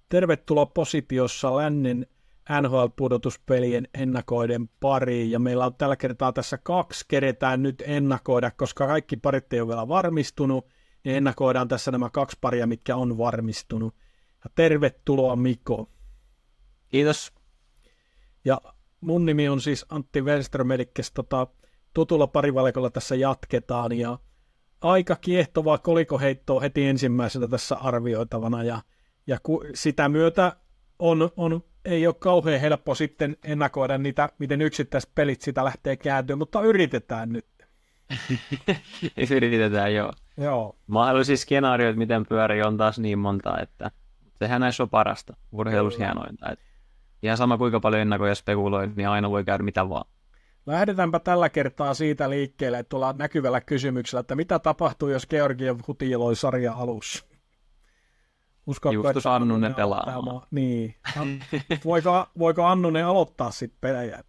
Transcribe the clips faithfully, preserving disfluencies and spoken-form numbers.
Tervetuloa positiossa lännen N H L-pudotuspelien ennakoiden pariin, ja meillä on tällä kertaa tässä kaksi, keretään nyt ennakoida, koska kaikki parit ei ole vielä varmistunut, niin ennakoidaan tässä nämä kaksi paria, mitkä on varmistunut. Ja tervetuloa Mikko. Kiitos. Ja mun nimi on siis Antti Wernström, eli tota, tutulla parivalikolla tässä jatketaan, ja aika kiehtovaa kolikoheittoa heti ensimmäisenä tässä arvioitavana, ja, ja ku, sitä myötä on, on, ei ole kauhean helppo sitten ennakoida niitä, miten yksittäiset pelit sitä lähtee kääntyä, mutta yritetään nyt. Yritetään, joo. Joo. Mahdollisia skenaarioita, miten pyörii, on taas niin monta, että sehän näissä on parasta, urheilussa hienointa. Että ihan sama kuinka paljon ennakoja spekuloit, niin aina voi käydä mitä vaan. Lähdetäänpä tällä kertaa siitä liikkeelle, että tuolla näkyvällä kysymyksellä, että mitä tapahtuu, jos Georgiev hutiloi sarja alussa? Uskotko, Justus että Annunen pelaamaan. Niin. Voiko, voiko Annunen aloittaa sitten pelejä?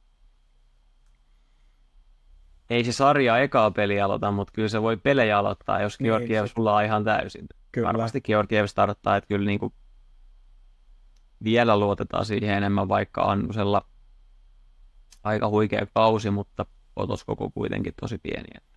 Ei se sarja ekaa peliä aloita, mutta kyllä se voi pelejä aloittaa, jos Niin, Georgiev se- sulaa ihan täysin. Kyllä. Varmasti Georgiev starttaa, että kyllä niinku vielä luotetaan siihen enemmän, vaikka Annusella aika huikea kausi, mutta otoskoko kuitenkin tosi pieni. Että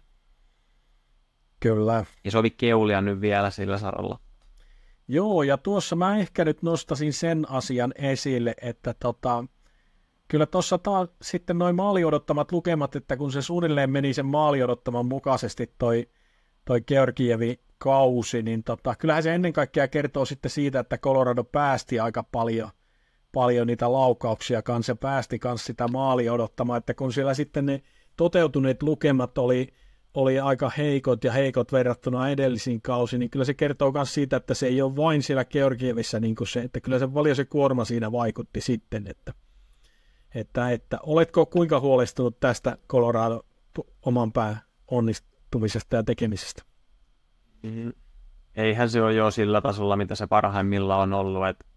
Kyllä. ei sovi keulia nyt vielä sillä saralla. Joo, ja tuossa mä ehkä nyt nostasin sen asian esille, että tota, kyllä tuossa taas sitten noin maali odottamat lukemat, että kun se suunnilleen meni sen maali odottaman mukaisesti toi, toi Georgievin kausi, niin tota, kyllähän se ennen kaikkea kertoo sitten siitä, että Colorado päästi aika paljon, paljon niitä laukauksia kanssa, ja päästi kanssa sitä maali odottamaan, että kun siellä sitten ne toteutuneet lukemat oli, oli aika heikot ja heikot verrattuna edellisiin kausiin, niin kyllä se kertoo myös siitä, että se ei ole vain siellä Georgievissä niin kuin se, että kyllä se paljon se kuorma siinä vaikutti sitten, että, että, että oletko kuinka huolestunut tästä Colorado oman pään onnistumisesta ja tekemisestä? Mm. Eihän se ole jo sillä tasolla, mitä se parhaimmillaan on ollut. Et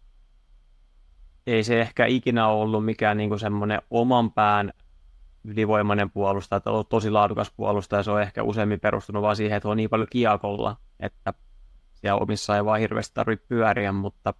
ei se ehkä ikinä ole ollut mikään niinku semmoinen oman pään ylivoimainen puolustaja, että on tosi laadukas puolustaja. Se on ehkä useammin perustunut vaan siihen, että on niin paljon kiekolla, että siellä omissa ei vaan hirveästi tarvitse pyöriä, mutta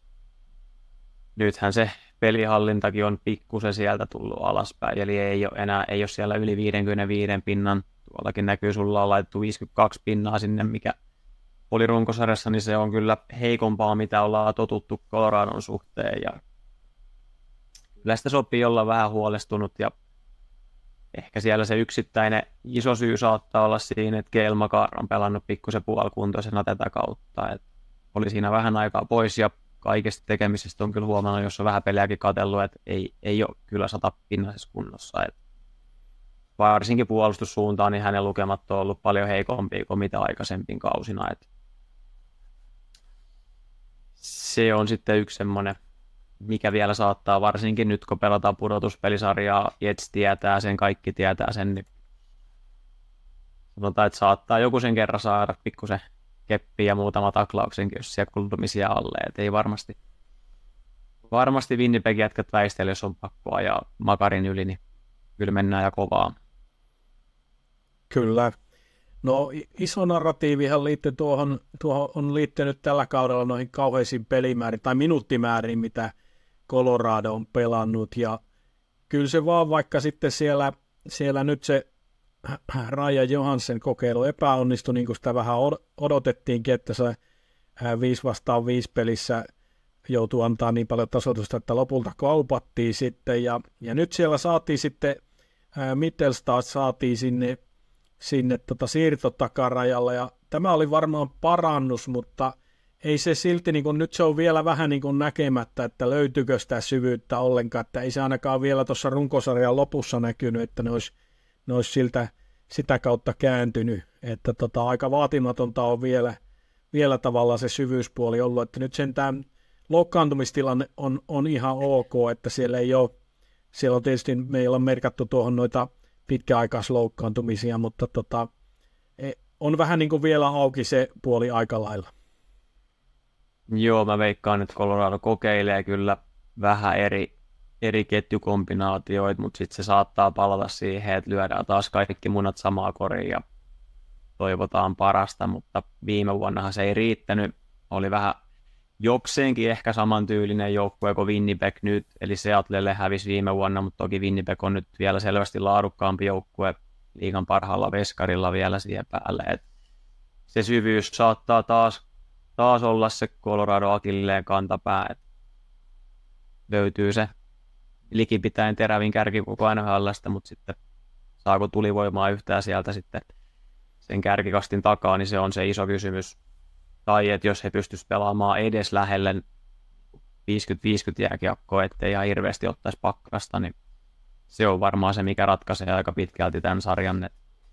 nythän se pelihallintakin on pikkusen sieltä tullut alaspäin, eli ei ole enää ei ole siellä yli viisikymmentäviisi pinnan. Tuollakin näkyy, sulla on laitettu viisikymmentäkaksi pinnaa sinne, mikä oli runkosarjassa, niin se on kyllä heikompaa, mitä ollaan totuttu Coloradon suhteen. Ja kyllä sitä sopii olla vähän huolestunut, ja ehkä siellä se yksittäinen iso syy saattaa olla siinä, että Cale Makar on pelannut pikkusen puolikuntoisena tätä kautta. Et oli siinä vähän aikaa pois, ja kaikesta tekemisestä on kyllä huomannut, jos on vähän pelejäkin katsellut, että ei, ei ole kyllä satapinnaisessa kunnossa. Et varsinkin puolustussuuntaan, niin hänen lukemat on ollut paljon heikompia kuin mitä aikaisempiin kausina. Et se on sitten yksi semmoinen, mikä vielä saattaa, varsinkin nyt kun pelataan pudotuspelisarjaa, Jets tietää sen, kaikki tietää sen, niin sanotaan, että saattaa joku sen kerran saada pikkusen keppiä ja muutama taklauksenkin, jos siellä kultumisia alle. Et ei varmasti, varmasti Winnipegin jätkät väistellä, jos on pakko ajaa Makarin yli, niin kyllä mennään ja kovaa. Kyllä. No iso narratiivihan liittyy tuohon, tuohon on liittynyt tällä kaudella noihin kauheisiin pelimääriin tai minuuttimääriin, mitä Colorado on pelannut, ja kyllä se vaan vaikka sitten siellä, siellä nyt se Ryan Johansen kokeilu epäonnistui, niin kuin sitä vähän odotettiinkin, että se viisi vastaan viisi pelissä joutui antaa niin paljon tasoitusta, että lopulta kaupattiin sitten, ja, ja nyt siellä saatiin sitten Mittelstadt saatiin sinne, sinne tota siirtotakarajalle, ja tämä oli varmaan parannus, mutta ei se silti, niin kun, nyt se on vielä vähän niin kun näkemättä, että löytyykö sitä syvyyttä ollenkaan, että ei se ainakaan vielä tuossa runkosarjan lopussa näkynyt, että ne olisi, ne olisi siltä, sitä kautta kääntynyt, että tota, aika vaatimatonta on vielä, vielä tavallaan se syvyyspuoli ollut, että nyt sentään loukkaantumistilanne on, on ihan ok, että siellä ei ole, siellä on tietysti, meillä on merkattu tuohon noita pitkäaikaisloukkaantumisia, mutta tota, on vähän niin kuin vielä auki se puoli aika lailla. Joo, mä veikkaan, että Colorado kokeilee kyllä vähän eri, eri ketjukombinaatioita, mutta sitten se saattaa palata siihen, että lyödään taas kaikki munat samaa koriin ja toivotaan parasta, mutta viime vuonnahan se ei riittänyt. Oli vähän jokseenkin ehkä samantyylinen joukkue kuin Winnipeg nyt, eli Seattlelle hävisi viime vuonna, mutta toki Winnipeg on nyt vielä selvästi laadukkaampi joukkue liigan parhaalla veskarilla vielä siihen päälle. Et se syvyys saattaa taas, taas olla se Colorado Akilleen kantapää, että löytyy se likipitäen terävin kärki koko N H L:stä, mutta sitten saako tulivoimaa yhtään sieltä sitten sen kärkikastin takaa, niin se on se iso kysymys. Tai että jos he pystyisivät pelaamaan edes lähelle viisikymmentä viisikymmentä jääkiekkoa, ettei ihan hirveästi ottaisi pakkasta, niin se on varmaan se, mikä ratkaisee aika pitkälti tämän sarjan.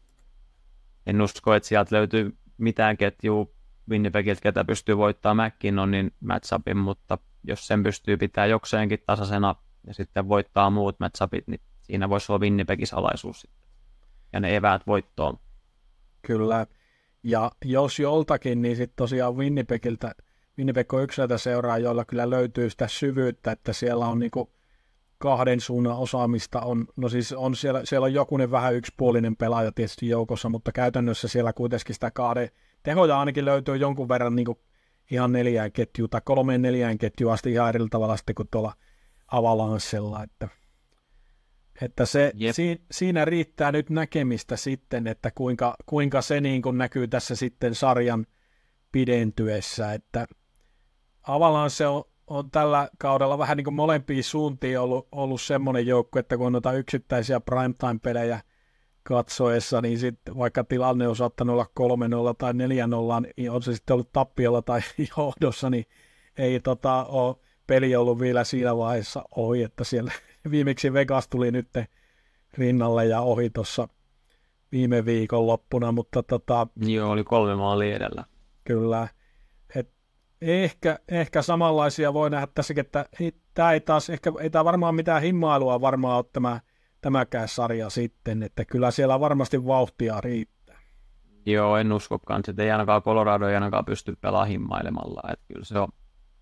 En usko, että sieltä löytyy mitään ketjua Winnipegiltä, ketä pystyy voittamaan McKinnonin matchupin, mutta jos sen pystyy pitämään jokseenkin tasaisena ja sitten voittaa muut matchupit, niin siinä voisi olla Winnipegin salaisuus sitten. Ja ne eväät voittoon. Kyllä. Ja jos joltakin, niin sitten tosiaan Winnipegiltä, Winnipeg on yksi näitä seuraa, joilla kyllä löytyy sitä syvyyttä, että siellä on niinku kahden suunnan osaamista. On, no siis on siellä, siellä on jokunen vähän yksipuolinen pelaaja tietysti joukossa, mutta käytännössä siellä kuitenkin sitä kahden tehoja ainakin löytyy jonkun verran niinku ihan neljään ketjuun tai kolmeen neljään ketjuun asti ihan eri tavalla sitten kuin tuolla Avalanchella, että Että se, si, siinä riittää nyt näkemistä sitten, että kuinka, kuinka se niin kuin näkyy tässä sitten sarjan pidentyessä. Että Avalanche on, on tällä kaudella vähän niin kuin molempiin suuntiin ollut, ollut semmoinen joukko, että kun on noita yksittäisiä primetime-pelejä katsoessa, niin sitten vaikka tilanne on saattanut olla kolme nolla tai neljä nolla, niin on se sitten ollut tappiolla tai johdossa, niin ei tota, ole peli ollut vielä siinä vaiheessa ohi, että siellä viimeksi Vegas tuli nyt rinnalle ja ohi tuossa viime viikon loppuna, mutta tota... Joo, oli kolme maalia edellä. Kyllä. Et ehkä, ehkä samanlaisia voi nähdä tässäkin, että tämä ei taas, ehkä ei tämä varmaan mitään himmailua varmaan ole tämä, tämäkään sarja sitten, että kyllä siellä varmasti vauhtia riittää. Joo, en uskokaan, että ei ainakaan Colorado ei ainakaan pysty pelaamaan himmailemalla, että kyllä se on,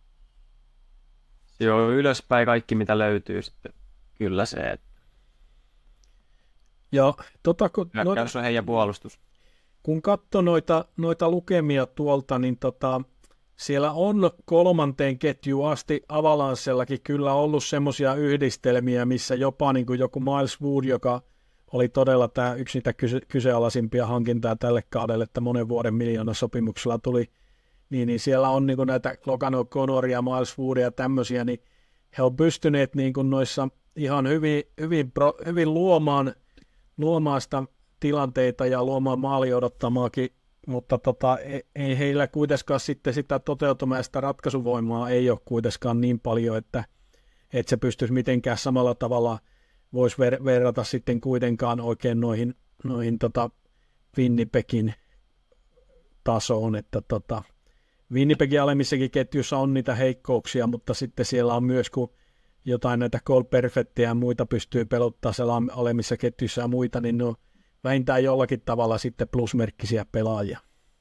se on ylöspäin kaikki mitä löytyy sitten. Kyllä se, että Joo, tota, kun, noita, on heidän puolustus. Kun katsoo noita, noita lukemia tuolta, niin tota, siellä on kolmanteen ketjuun asti Avalanchellakin kyllä ollut semmoisia yhdistelmiä, missä jopa niin kuin joku Miles Wood, joka oli todella tämä yksi niitä kyse, kyseenalaisimpia hankintaa tälle kaudelle, että monen vuoden miljoonasopimuksella tuli, niin, niin siellä on niin kuin näitä Logan O'Connoria, Miles Woodia ja tämmöisiä, niin he on pystyneet niin kuin noissa ihan hyvin, hyvin, hyvin luomaan, luomaan sitä tilanteita ja luomaan maali odottamaakin, mutta tota, ei, ei heillä kuitenkaan sitten sitä toteutumaa ja sitä ratkaisuvoimaa ei ole kuitenkaan niin paljon, että, että se pystyisi mitenkään samalla tavalla, voisi ver- verrata sitten kuitenkaan oikein noihin, noihin tota Winnipegin tasoon, että tota, Winnipegin alemmissakin ketjussa on niitä heikkouksia, mutta sitten siellä on myös, kun jotain näitä Goal Perfectia ja muita pystyy pelottaa siellä alemmissa ketjuissa ja muita, niin ne on vähintään jollakin tavalla sitten plusmerkkisiä pelaajia.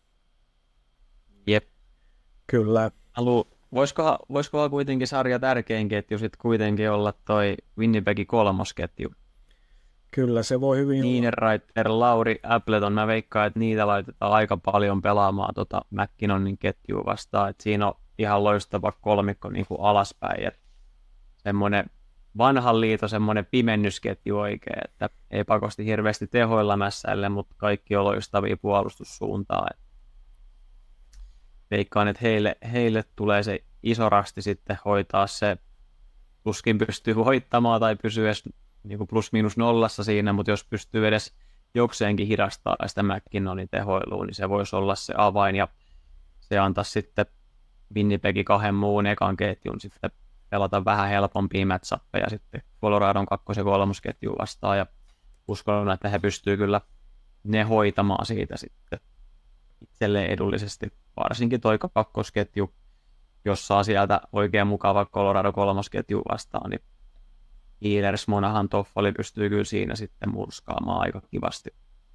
Jep. Kyllä. Halu, voisikohan, voisikohan kuitenkin sarja tärkein ketju sitten kuitenkin olla toi Winnipegin kolmosketju? Kyllä, se voi hyvin Niederreiter, Lauri, Appleton, mä veikkaan, että niitä laitetaan aika paljon pelaamaan tota McKinnonin ketjua vastaan, että siinä on ihan loistava kolmikko niin kuin alaspäin, että semmoinen vanhan liiton semmoinen pimennysketju oikein, että ei pakosti hirveästi tehoilla mässäille, mutta kaikki on loistavia puolustussuuntaa. Veikkaan, että heille, heille tulee se iso rasti sitten hoitaa se, tuskin pystyy voittamaan tai pysyy edes niin kuin plus miinus nollassa siinä, mutta jos pystyy edes jokseenkin hidastaa sitä McKinnonin tehoilua, niin se voisi olla se avain ja se antaa sitten Winnipegin kahden muun ekan ketjun sitten pelata vähän helpompia matchappeja sitten Coloradon kakkos- ja kolmosketjuun vastaan ja uskon, että he pystyvät kyllä ne hoitamaan siitä sitten itselleen edullisesti, varsinkin toi kakkosketju, jos saa sieltä oikein mukava Colorado kolmosketju vastaan, niin Ehlers, Monahan, Toffoli pystyy kyllä siinä sitten murskaamaan aika kivasti.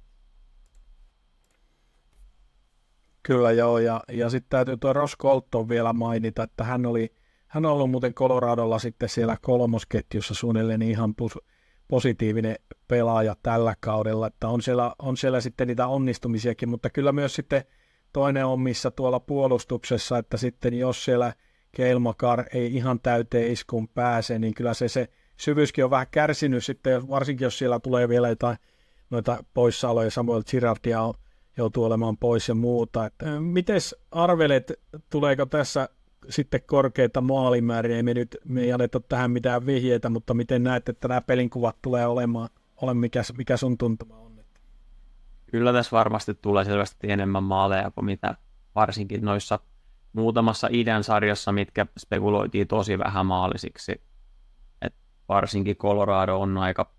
Kyllä joo, ja, ja sitten täytyy tuo Ross Colton vielä mainita, että hän oli hän on ollut muuten Coloradolla sitten siellä kolmosketjussa suunnilleen ihan plus, positiivinen pelaaja tällä kaudella, että on siellä, on siellä sitten niitä onnistumisiakin, mutta kyllä myös sitten toinen on missä tuolla puolustuksessa, että sitten jos siellä Cale Makar ei ihan täyteen iskuun pääse, niin kyllä se, se syvyyskin on vähän kärsinyt sitten, varsinkin jos siellä tulee vielä jotain noita poissaoloja, Samuel Girardia on, joutuu olemaan pois ja muuta. Mites arvelet, tuleeko tässä sitten korkeita maalimääriä? Ei me nyt me ei anneta tähän mitään vihjeitä, mutta miten näet, että nämä pelinkuvat tulee olemaan, ole mikä, mikä sun tuntuma on? Kyllä tässä varmasti tulee selvästi enemmän maaleja kuin mitä varsinkin noissa muutamassa idän sarjassa, mitkä spekuloitiin tosi vähän maalisiksi. Et varsinkin Colorado on aika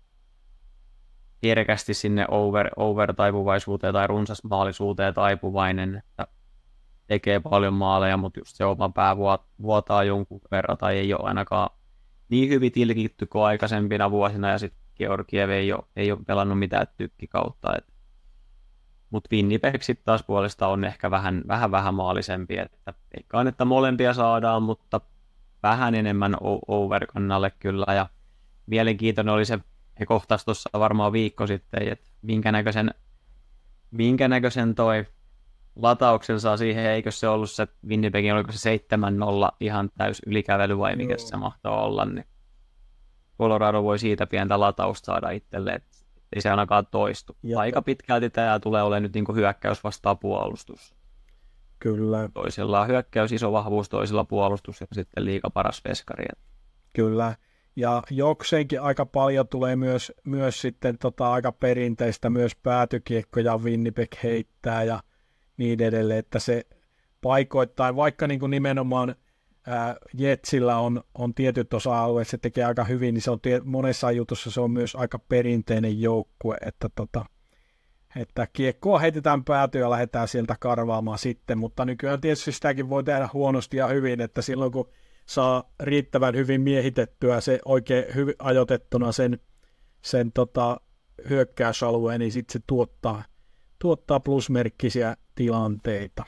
herkästi sinne over, over-taipuvaisuuteen tai runsasmaalisuuteen taipuvainen, että tekee paljon maaleja, mutta just se oma pää vuotaa jonkun verran tai ei ole ainakaan niin hyvin tilkitty kuin aikaisempina vuosina, ja sitten Georgiev ei ole, ei ole pelannut mitään tykkikautta. Mutta Winnipeg sitten taas puolesta on ehkä vähän, vähän, vähän maalisempi, että eikä että molempia saadaan, mutta vähän enemmän over-kannalle kyllä, ja mielenkiintoinen oli se, he kohtasivat tuossa varmaan viikko sitten, että minkä näköisen, minkä näköisen toi latauksen saa siihen, eikö se ollut se Winnipegin, oliko se seitsemän nolla ihan täys ylikävely vai mikä se mahtaa olla, niin Colorado voi siitä pientä latausta saada itselleen, että ei se ainakaan toistu. Ja aika pitkälti tämä tulee olemaan nyt niin kuin hyökkäys vastaan puolustus. Kyllä. Toisella on hyökkäys, iso vahvuus, toisella puolustus ja sitten liiga paras veskari. Kyllä. Ja jokseenkin aika paljon tulee myös, myös sitten tota aika perinteistä myös päätykiekkoja Winnipeg heittää ja niin edelleen, että se paikoittain, vaikka niin kuin nimenomaan ää, Jetsillä on, on tietyt osa-alueet, se tekee aika hyvin, niin se on tie, monessa jutussa se on myös aika perinteinen joukkue, että, tota, että kiekkoa heitetään päätyä ja lähdetään sieltä karvaamaan sitten, mutta nykyään tietysti sitäkin voi tehdä huonosti ja hyvin, että silloin kun saa riittävän hyvin miehitettyä se oikein hyvin ajoitettuna sen, sen tota, hyökkäysalueen, niin sitten se tuottaa, tuottaa plusmerkkisiä tilanteita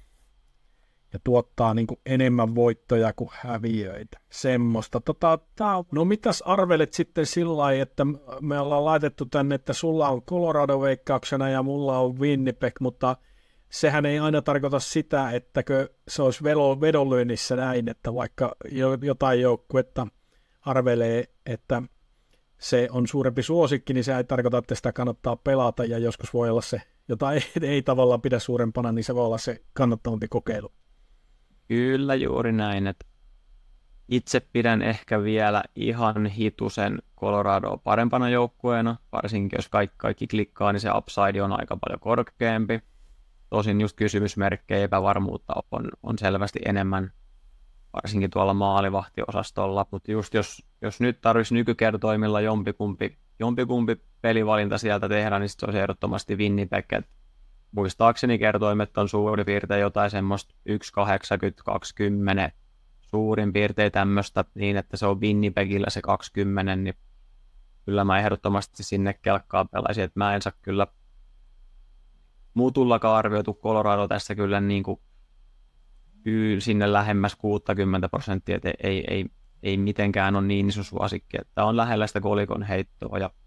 ja tuottaa niin kuin enemmän voittoja kuin häviöitä. Semmoista. Tota, tää, no mitäs arvelet sitten sillä lailla, että me ollaan laitettu tänne, että sulla on Colorado veikkauksena ja mulla on Winnipeg, mutta sehän ei aina tarkoita sitä, ettäkö se olisi vedonlyönnissä näin, että vaikka jotain joukkuetta arvelee, että se on suurempi suosikki, niin se ei tarkoita, että sitä kannattaa pelata, ja joskus voi olla se, jota ei, ei tavallaan pidä suurempana, niin se voi olla se kannattavampi kokeilu. Kyllä juuri näin, että itse pidän ehkä vielä ihan hitusen Coloradoa parempana joukkueena, varsinkin jos kaikki, kaikki klikkaa, niin se upside on aika paljon korkeampi. Tosin just kysymysmerkkejä epävarmuutta on, on selvästi enemmän, varsinkin tuolla maalivahtiosastolla, mutta just jos, jos nyt tarvitsisi nykykertoimilla jompikumpi, jompikumpi pelivalinta sieltä tehdä, niin se olisi ehdottomasti Winnipeg. Muistaakseni kertoimet on suurin piirtein jotain semmoista yksi kahdeksankymmentä kaksikymmentä, suurin piirtein tämmöistä, niin että se on Winnipegillä se kaksikymmentä, niin kyllä mä ehdottomasti sinne kelkkaan pelaisin, että mä en saa kyllä muutullakaan arvioitu Colorado tässä kyllä niin kuin sinne lähemmäs kuusikymmentä prosenttia, että ei, ei, ei mitenkään ole niin iso suosikki, että on lähellä sitä kolikon heittoa ja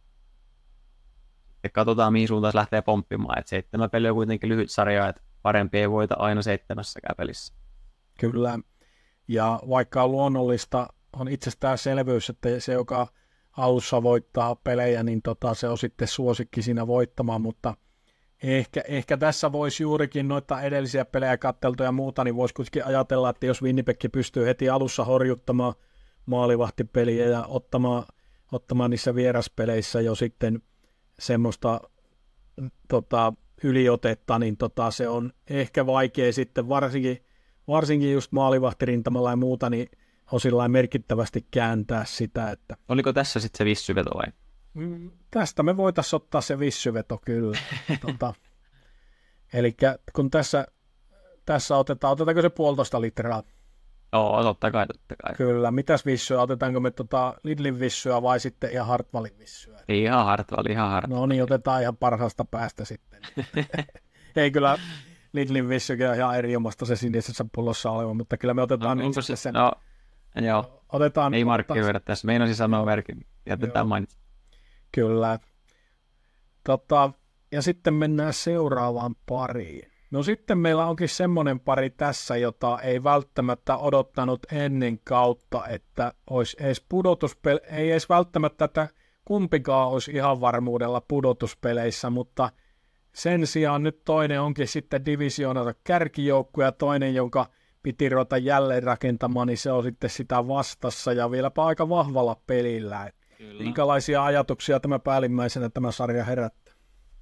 katsotaan mihin suuntaan se lähtee pomppimaan, että seitsemän peli on kuitenkin lyhyt sarja, että parempi ei voita aina seitsemässäkään pelissä. Kyllä, ja vaikka on luonnollista, on itsestäänselvyys, että se, joka alussa voittaa pelejä, niin tota, se on sitten suosikki siinä voittamaan, mutta Ehkä, ehkä tässä voisi juurikin noita edellisiä pelejä katteltu ja muuta, niin voisi kuitenkin ajatella, että jos Winnipeg pystyy heti alussa horjuttamaan maalivahtipeliä ja ottamaan, ottamaan niissä vieraspeleissä jo sitten semmoista tota, yliotetta, niin tota, se on ehkä vaikea sitten, varsinkin, varsinkin just maalivahtirintamalla ja muuta, niin on sillä merkittävästi kääntää sitä. Että oliko tässä sitten se vissyveto vai? Tästä me voitaisiin ottaa se vissyveto kyllä. tota, eli kun tässä, tässä otetaan, otetaanko se puolitoista litraa? Joo, totta kai, totta kai. Kyllä, mitäs vissyä? Otetaanko me tota Lidlin vissyä vai sitten ihan Hartwallin vissyä? Ihan Hartwall, ihan Hartwall. No niin, otetaan ihan parhaasta päästä sitten. Ei kyllä, Lidlin vissykin on ihan eri ilmasta se sinisessä pullossa oleva, mutta kyllä me otetaan no, nyt se, sen. No, joo, otetaan, ei markkinoida tässä. Meinasin sanoa merkin, jätetään mainitse. Kyllä. Tota, ja sitten mennään seuraavaan pariin. No sitten meillä onkin semmoinen pari tässä, jota ei välttämättä odottanut ennen kautta, että olisi edes pudotuspel... ei edes välttämättä, että kumpikaan olisi ihan varmuudella pudotuspeleissä, mutta sen sijaan nyt toinen onkin sitten divisioonata kärkijoukku ja toinen, jonka piti ruveta jälleen rakentamaan, niin se on sitten sitä vastassa ja vieläpä aika vahvalla pelillä. Kyllä. Minkälaisia ajatuksia tämä päällimmäisenä tämä sarja herättää?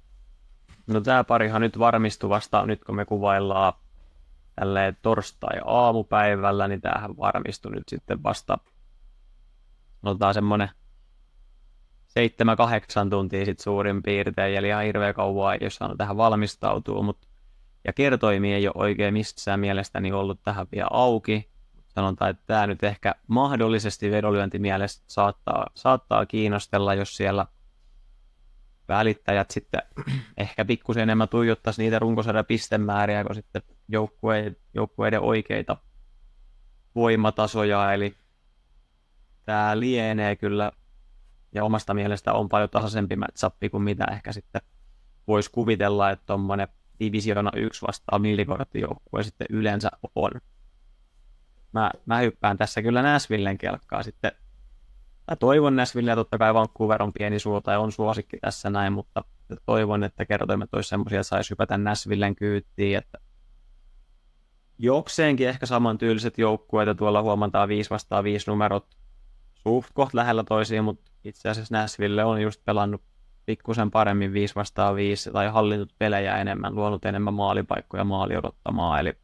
No tämä parihan nyt varmistui vasta, nyt kun me kuvaillaan tälleen torstai-aamupäivällä, niin tämähän varmistui nyt sitten vasta, sanotaan semmoinen seitsemän kahdeksan tuntia sitten suurin piirtein, eli ihan hirveän kauan ei ole saanut tähän valmistautua, mutta ja kertoimia ei ole oikein missään mielestäni ollut tähän vielä auki. Sanotaan, että tämä nyt ehkä mahdollisesti vedonlyöntimielestä saattaa, saattaa kiinnostella, jos siellä välittäjät sitten ehkä pikkusen enemmän tuijottaisi niitä runkosarjan pistemääriä, kuin sitten joukkueiden, joukkueiden oikeita voimatasoja. Eli tämä lienee kyllä, ja omasta mielestä on paljon tasaisempi match-up kuin mitä ehkä sitten voisi kuvitella, että tuommoinen divisioona yksi vastaan millikorttijoukkue sitten yleensä on. Mä, mä hyppään tässä kyllä Nashvillen kelkkaa sitten. Mä toivon Nashville, ja totta kai Vancouver on pieni suota ja on suosikki tässä näin, mutta toivon, että kertoimet olisi semmoisia, että saisi hypätä Nashvillen kyyttiin, että jokseenkin ehkä samantyyliset joukkueet, ja tuolla huomataan viisi vastaan viisi numerot suht koht lähellä toisiin, mutta itse asiassa Nashville on just pelannut pikkusen paremmin viisi vastaan viisi tai hallinnut pelejä enemmän, luonut enemmän maalipaikkoja maali odottamaan, eli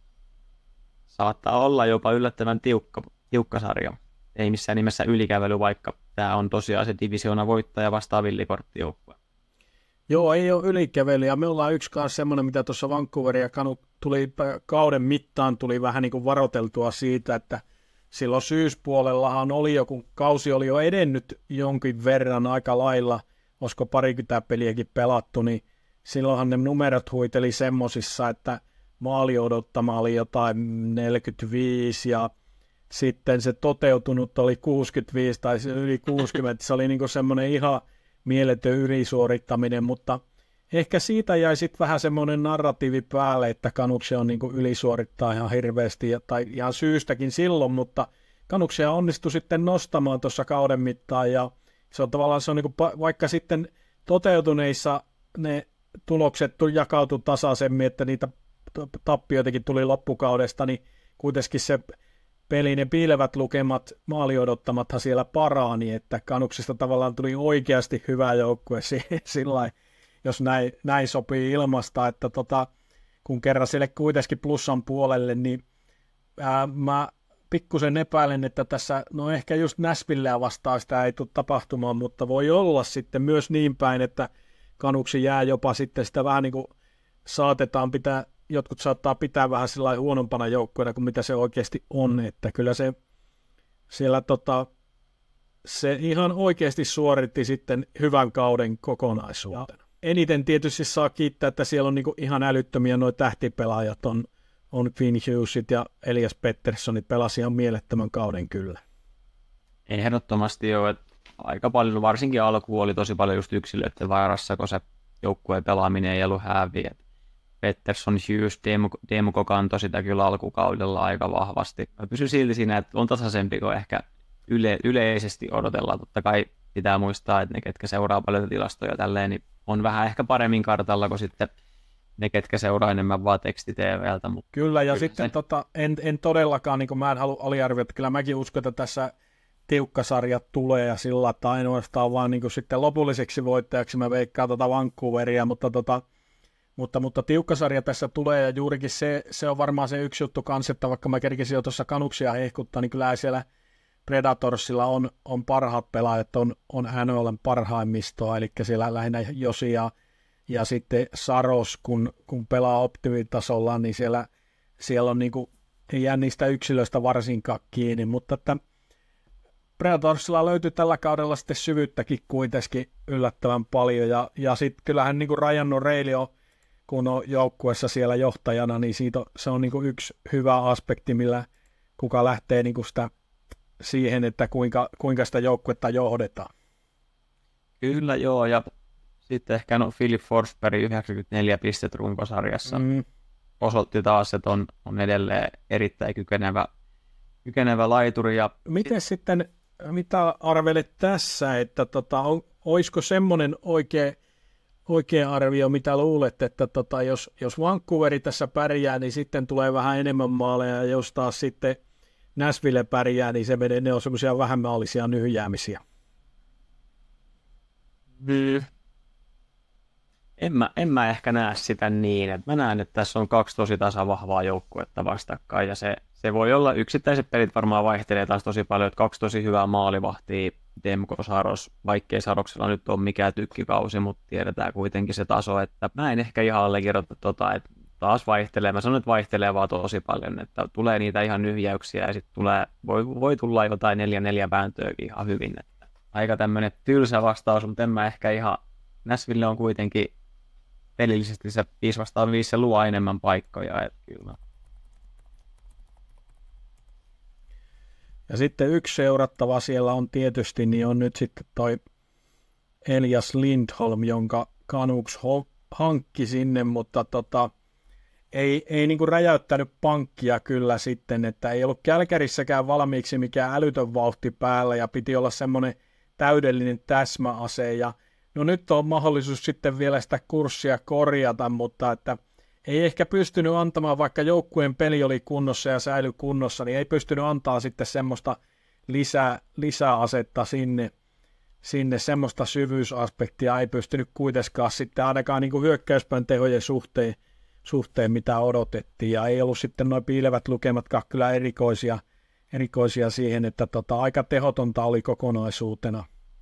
saattaa olla jopa yllättävän tiukka, tiukka sarja. Ei missään nimessä ylikävely, vaikka tämä on tosiaan se divisioona voittaja vastaan villikorttijoukkue. Joo, ei ole ylikävely, ja me ollaan yksi kanssa semmoinen, mitä tuossa Vancouveria tuli kauden mittaan, tuli vähän niin kuin varoteltua siitä, että silloin syyspuolellahan oli jo, kun kausi oli jo edennyt jonkin verran aika lailla, olisiko parikymmentä peliäkin pelattu, niin silloinhan ne numerot huiteli semmosissa, että maali odottama oli jotain neljäkymmentäviisi ja sitten se toteutunut oli kuusikymmentäviisi tai yli kuusikymmentä. Se oli niin semmoinen ihan mieletön ylisuorittaminen, mutta ehkä siitä jäi sitten vähän semmoinen narratiivi päälle, että Canucksia on niin ylisuorittaa ihan hirveästi tai ihan syystäkin silloin, mutta Canucksia onnistui sitten nostamaan tuossa kauden mittaan ja se on tavallaan se on niin kuin, vaikka sitten toteutuneissa ne tulokset jakautu tasaisemmin, että niitä tappioitakin tuli loppukaudesta, niin kuitenkin se peli, ne piilevät lukemat, maaliodottamathan siellä paraani, että Canucksista tavallaan tuli oikeasti hyvä joukkue sillä jos näin, näin sopii ilmasta, että tota, kun kerran sille kuitenkin plussan puolelle, niin ää, mä pikkusen epäilen, että tässä, no ehkä just Nashvilleä vastaan sitä ei tule tapahtumaan, mutta voi olla sitten myös niin päin, että Canucksi jää jopa sitten sitä vähän niin kuin saatetaan pitää, jotkut saattaa pitää vähän sillä huonompana joukkueena kuin mitä se oikeasti on, että kyllä se siellä tota, se ihan oikeasti suoritti sitten hyvän kauden kokonaisuutena. Ja eniten tietysti saa kiittää, että siellä on niinku ihan älyttömiä nuo tähtipelaajat, on, on Quinn Hughesit ja Elias Petterssonit pelasi ihan mielettömän kauden kyllä. Ehdottomasti joo, että aika paljon, varsinkin alkuun oli tosi paljon just yksilöiden vaarassa, kun se joukkueen pelaaminen ei ollut häviä. Pettersson, Hughes, Demko kantoi sitä kyllä alkukaudella aika vahvasti. Mä pysyn silti siinä, että on tasaisempi kuin ehkä yle, yleisesti odotellaan. Totta kai pitää muistaa, että ne, ketkä seuraa paljon tilastoja tälleen, niin on vähän ehkä paremmin kartalla kuin sitten ne, ketkä seuraa enemmän vaan teksti-tvltä. Mutta kyllä, ja kyllä sitten se... tota, en, en todellakaan, niin kuin mä en halua aliarvioida, että kyllä mäkin uskon, että tässä tiukkasarjat tulee ja sillä, että ainoastaan vaan niin kuin sitten lopulliseksi voittajaksi mä veikkaan tota Vancouveria, mutta tota, Mutta, mutta tiukkasarja tässä tulee ja juurikin se, se on varmaan se yksi juttu kanssa, että vaikka mä kerkisin jo tuossa Canucksia hehkuttaa, niin kyllä siellä Predatorsilla on, on parhaat pelaajat, on, on N H L:n parhaimmistoa, eli siellä lähinnä Josi ja, ja sitten Saros, kun, kun pelaa optimitasolla, niin siellä, siellä on niin kuin, ei jää niistä yksilöistä varsinkaan kiinni, mutta että Predatorsilla löytyy tällä kaudella sitten syvyyttäkin kuitenkin yllättävän paljon, ja, ja sitten kyllähän niin kuin Ryan O'Reilly on kun on joukkueessa siellä johtajana, niin siitä on, se on niin kuin yksi hyvä aspekti, millä kuka lähtee niin kuin sitä siihen, että kuinka, kuinka sitä joukkuetta johdetaan. Kyllä joo, ja Sitten ehkä no Philip Forsberg yhdeksänkymmentäneljä pistettä runkosarjassa. Mm. Osoitti taas, että on, on edelleen erittäin kykenevä, kykenevä laituri. Ja... Miten sitten, mitä arvelet tässä, että tota, on, olisiko semmoinen oikea, oikea arvio, mitä luulet, että tota, jos, jos Vancouveri tässä pärjää, niin sitten tulee vähän enemmän maaleja, ja jos taas sitten Nashville pärjää, niin se menee, ne on semmoisia vähemmallisia nyhjäämisiä. Mm. En mä, en mä ehkä näe sitä niin, että mä näen, että tässä on kaksi tosi tasavahvaa joukkuetta vastakkain, ja se, se voi olla, yksittäiset pelit varmaan vaihtelee taas tosi paljon, että kaksi tosi hyvää maalivahtia, Demko, Saros, vaikkei Saroksella nyt ole mikään tykkikausi, mutta tiedetään kuitenkin se taso, että mä en ehkä ihan allekirjoita tota, että taas vaihtelee, mä sanon, että vaihtelee vaan tosi paljon, että tulee niitä ihan nyhjäyksiä, ja sitten tulee, voi, voi tulla jotain neljä neljä vääntöäkin ihan hyvin, että aika tämmöinen tylsä vastaus, mutta en mä ehkä ihan, Nashville on kuitenkin pelillisesti se viisi vastaan viisi, se luo enemmän paikkoja, että kyllä. Ja sitten yksi seurattava siellä on tietysti, niin on nyt sitten toi Elias Lindholm, jonka Canucks hankki sinne, mutta tota, ei, ei niinku räjäyttänyt pankkia kyllä sitten, että ei ollut Kälkärissäkään valmiiksi mikään älytön vauhti päällä ja piti olla semmoinen täydellinen täsmäase ja no nyt on mahdollisuus sitten vielä sitä kurssia korjata, mutta että ei ehkä pystynyt antamaan, vaikka joukkueen peli oli kunnossa ja säilyi kunnossa, niin ei pystynyt antaa sitten semmoista lisää, lisäasetta sinne, sinne, semmoista syvyysaspektia ei pystynyt kuitenkaan sitten ainakaan niin kuin hyökkäyspään tehojen suhteen, suhteen, mitä odotettiin, ja ei ollut sitten nuo piilevät lukematkaan kyllä erikoisia, erikoisia siihen, että tota, aika tehotonta oli kokonaisuutena.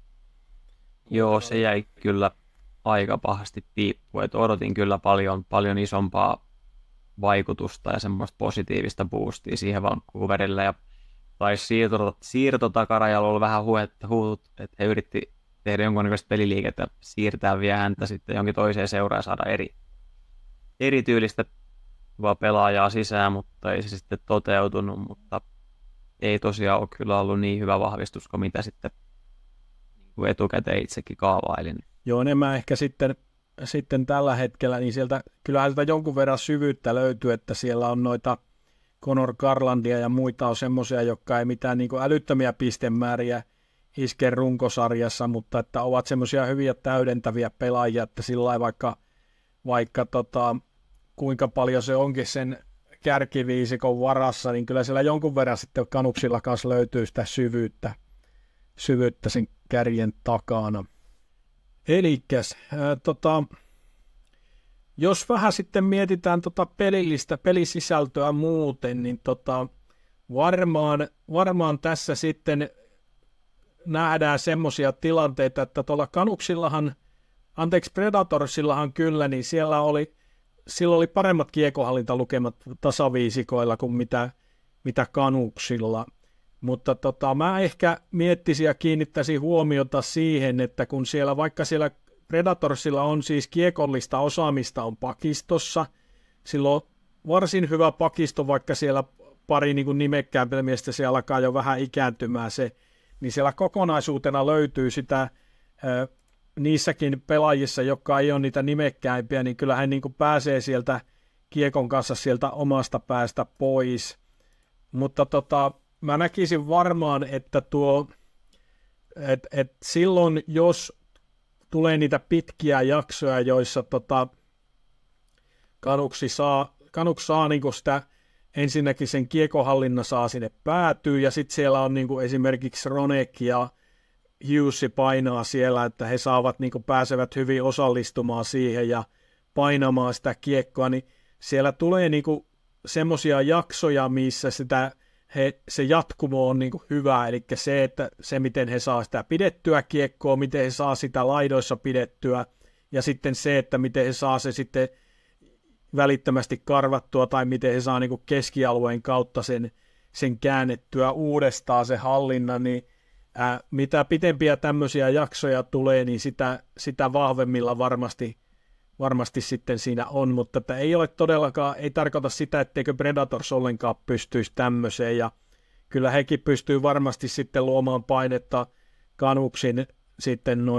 Joo, se jäi kyllä aika pahasti piippuun, että odotin kyllä paljon, paljon isompaa vaikutusta ja semmoista positiivista boostia siihen Vancouverille, ja taisi siirto, siirtotakarajalla olla vähän huut, että he yritti tehdä jonkunnäköistä peliliikettä, siirtää vielä häntä sitten jonkin toiseen seuraan ja saada eri, erityylistä pelaajaa sisään, mutta ei se sitten toteutunut, mutta ei tosiaan ole kyllä ollut niin hyvä vahvistus kuin mitä sitten etukäteen itsekin kaavailin. Joo, enemmän ehkä sitten, sitten tällä hetkellä, niin sieltä kyllähän sieltä jonkun verran syvyyttä löytyy, että siellä on noita Conor Garlandia ja muita on semmoisia, jotka ei mitään niin kuin älyttömiä pistemääriä iske runkosarjassa, mutta että ovat semmoisia hyviä täydentäviä pelaajia, että sillä lailla vaikka, vaikka tota, kuinka paljon se onkin sen kärkiviisikon varassa, niin kyllä siellä jonkun verran sitten Canucksilla kanssa löytyy sitä syvyyttä, syvyyttä sen kärjen takana. Elikkäs, ää, tota, jos vähän sitten mietitään tota pelillistä pelisisältöä muuten, niin tota, varmaan, varmaan tässä sitten nähdään semmoisia tilanteita, että tuolla Canucksillahan, anteeksi Predatorsillahan kyllä, niin siellä oli, sillä oli paremmat kiekohallintalukemat tasaviisikoilla kuin mitä, mitä Canucksilla. Mutta tota, mä ehkä miettisin ja kiinnittäisin huomiota siihen, että kun siellä, vaikka siellä Predatorsilla on siis kiekollista osaamista on pakistossa, sillä on varsin hyvä pakisto, vaikka siellä pari niin kuin nimekkäämpää miestä siellä alkaa jo vähän ikääntymään se, niin siellä kokonaisuutena löytyy sitä äh, niissäkin pelaajissa, jotka ei ole niitä nimekkäimpiä, niin kyllä hän niin kuin pääsee sieltä kiekon kanssa sieltä omasta päästä pois. Mutta tota, mä näkisin varmaan, että tuo, et, et silloin jos tulee niitä pitkiä jaksoja, joissa tota, Canucks saa, Canucks saa niinku sitä, ensinnäkin sen kiekohallinnan saa sinne päätyy, ja sitten siellä on niinku esimerkiksi Ronek ja Hughes painaa siellä, että he saavat niinku, pääsevät hyvin osallistumaan siihen ja painamaan sitä kiekkoa, niin siellä tulee niinku semmoisia jaksoja, missä sitä He, se jatkumo on niin kuin hyvä, eli se, että se, miten he saa sitä pidettyä kiekkoa, miten he saa sitä laidoissa pidettyä, ja sitten se, että miten he saa se sitten välittömästi karvattua, tai miten he saa niin kuin keskialueen kautta sen, sen käännettyä uudestaan se hallinna, niin ää, mitä pitempiä tämmöisiä jaksoja tulee, niin sitä, sitä vahvemmilla varmasti varmasti sitten siinä on, mutta että ei ole todellakaan, ei tarkoita sitä, etteikö Predators ollenkaan pystyisi tämmöiseen, ja kyllä hekin pystyy varmasti sitten luomaan painetta Canucksin sitten noihin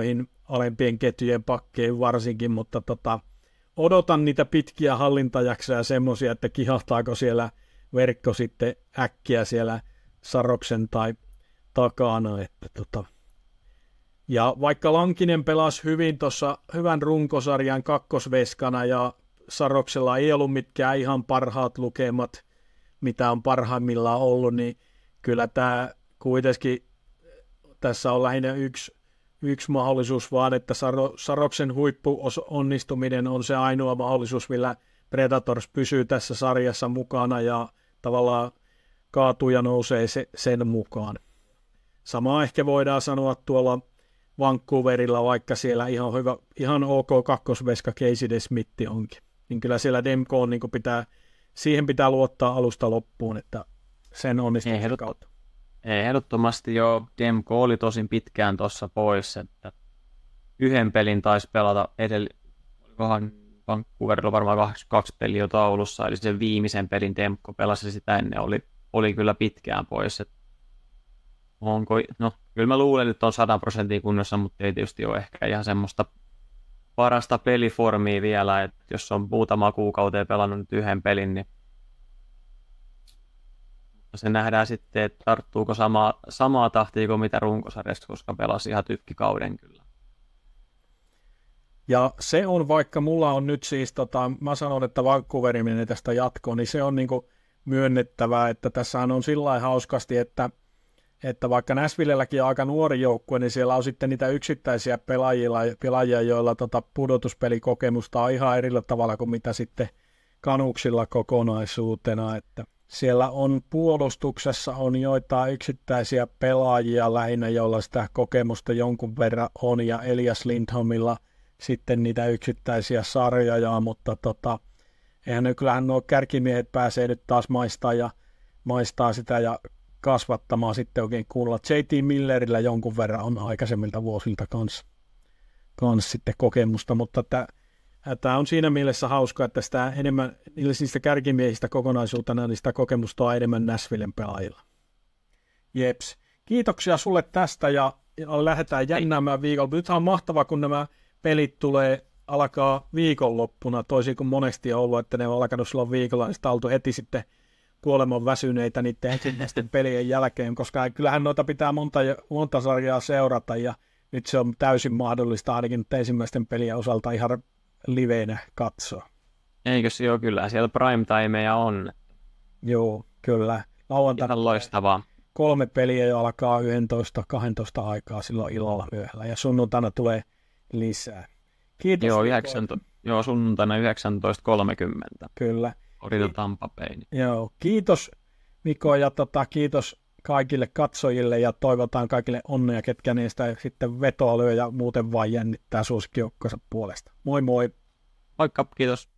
alempien ketjujen pakkeen varsinkin, mutta tota, odotan niitä pitkiä hallintajaksoja semmoisia, että kihahtaako siellä verkko sitten äkkiä siellä Saroksen tai takana. Että tota. Ja vaikka Lankinen pelasi hyvin tuossa hyvän runkosarjan kakkosveskana ja Saroksella ei ollut mitkään ihan parhaat lukemat, mitä on parhaimmillaan ollut, niin kyllä tämä kuitenkin tässä on lähinnä yksi, yksi mahdollisuus vaan, että Saro, Saroksen huippuonnistuminen on se ainoa mahdollisuus, millä Predators pysyy tässä sarjassa mukana ja tavallaan kaatuu ja nousee se, sen mukaan. Samaa ehkä voidaan sanoa tuolla Vancouverilla, vaikka siellä ihan hyvä, ihan ok kakkosveska Casey DeSmith onkin. Niin kyllä siellä Demkoon niin pitää, siihen pitää luottaa alusta loppuun, että sen onnistumisen kautta. Ehdottomasti jo Demko oli tosin pitkään tuossa pois, että yhden pelin taisi pelata edellä, olikohan Vancouverilla varmaan kaksi, kaksi peliä jo taulussa, eli sen viimeisen pelin Demko pelasi sitä ennen, oli, oli kyllä pitkään pois. Että onko, no kyllä mä luulen, että on sata prosenttia kunnossa, mutta ei tietysti ole ehkä ihan semmoista parasta peliformia vielä, että jos on muutama kuukauteen pelannut nyt yhden pelin, niin se nähdään sitten, että tarttuuko samaa, samaa tahtia kuin mitä runkosarjasta, koska pelasi ihan tykkikauden kyllä. Ja se on, vaikka mulla on nyt siis, tota, mä sanon, että Vancouverin menee tästä jatkoon, niin se on niinku myönnettävää, että tässähän on sillä lailla hauskasti, että, että vaikka Nashvillelläkin on aika nuori joukkue, niin siellä on sitten niitä yksittäisiä pelaajia, pelaajia joilla tota pudotuspelikokemusta on ihan eri tavalla kuin mitä sitten Canucksilla kokonaisuutena, että siellä on puolustuksessa on joitain yksittäisiä pelaajia lähinnä, joilla sitä kokemusta jonkun verran on, ja Elias Lindholmilla sitten niitä yksittäisiä sarjoja, mutta tota, eihän ne, kyllähän nuo kärkimiehet pääsee nyt taas maistaa, ja, maistaa sitä ja kasvattamaan sitten oikein kunnolla. J T Millerillä jonkun verran on aikaisemmilta vuosilta kanssa, kanssa sitten kokemusta, mutta tämä Tämä on siinä mielessä hauska, että sitä enemmän, niistä kärkimiehistä kokonaisuutena, niin sitä kokemusta on enemmän Nashvillen pelaajilla. Jeps. Kiitoksia sulle tästä ja lähdetään jännäämään viikolla. Nythän on mahtavaa, kun nämä pelit tulee, alkaa viikonloppuna, toisin kuin monesti on ollut, että ne on alkanut silloin viikolla, niin sitä on oltu heti sitten kuoleman väsyneitä niiden ensimmäisten pelien jälkeen, koska kyllähän noita pitää monta, monta sarjaa seurata, ja nyt se on täysin mahdollista ainakin ensimmäisten pelien osalta ihan liveenä katsoa. Eikö se ole kyllä? Siellä prime-timeja on. Joo, kyllä. Lauantaina ihan loistavaa. Kolme peliä jo alkaa yksitoista kaksitoista aikaa silloin illalla myöhällä, ja sunnuntaina tulee lisää. Kiitos. Joo, yhdeksäntoista, joo sunnuntaina yhdeksäntoista kolmekymmentä. Kyllä. Orita Tampa Bay. Joo, kiitos Miko, ja tota, kiitos kaikille katsojille, ja toivotaan kaikille onnea, ketkä niistä sitten vetoa lyö ja muuten vain jännittää suosikkijoukkonsa puolesta. Moi moi! Moikka, kiitos!